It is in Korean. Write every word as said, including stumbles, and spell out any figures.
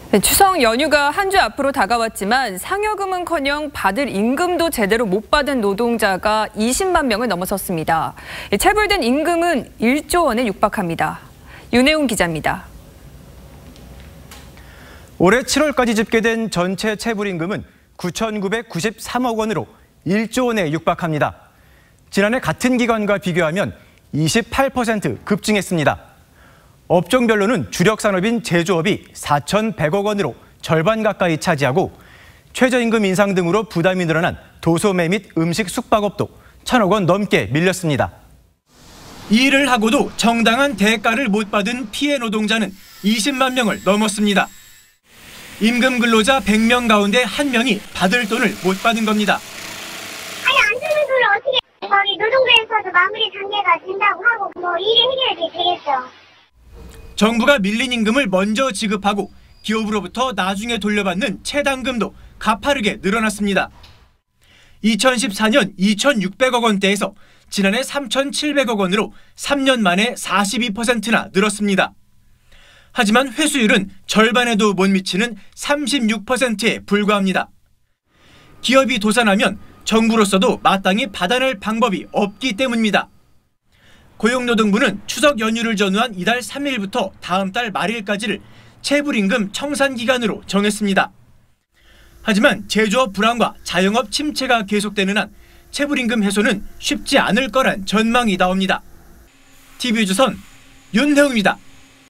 네, 추석 연휴가 한 주 앞으로 다가왔지만 상여금은커녕 받을 임금도 제대로 못 받은 노동자가 이십만 명을 넘어섰습니다. 체불된 임금은 일조 원에 육박합니다. 윤혜웅 기자입니다. 올해 칠월까지 집계된 전체 체불임금은 구천구백구십삼억 원으로 일조 원에 육박합니다. 지난해 같은 기간과 비교하면 이십팔 퍼센트 급증했습니다. 업종별로는 주력 산업인 제조업이 사천백억 원으로 절반 가까이 차지하고 최저임금 인상 등으로 부담이 늘어난 도소매 및 음식 숙박업도 천억 원 넘게 밀렸습니다. 일을 하고도 정당한 대가를 못 받은 피해 노동자는 이십만 명을 넘었습니다. 임금 근로자 백 명 가운데 한 명이 받을 돈을 못 받은 겁니다. 아니 안 주는 돈을 어떻게 거기 노동부에서도 마무리 단계가 된다고 하고 뭐 일이 해결이 되겠죠. 정부가 밀린 임금을 먼저 지급하고 기업으로부터 나중에 돌려받는 체당금도 가파르게 늘어났습니다. 이천십사 년 이천육백억 원대에서 지난해 삼천칠백억 원으로 삼 년 만에 사십이 퍼센트나 늘었습니다. 하지만 회수율은 절반에도 못 미치는 삼십육 퍼센트에 불과합니다. 기업이 도산하면 정부로서도 마땅히 받아낼 방법이 없기 때문입니다. 고용노동부는 추석 연휴를 전후한 이달 삼 일부터 다음 달 말일까지를 체불임금 청산 기간으로 정했습니다. 하지만 제조업 불황과 자영업 침체가 계속되는 한 체불임금 해소는 쉽지 않을 거란 전망이 나옵니다. 티비조선 윤혜웅입니다.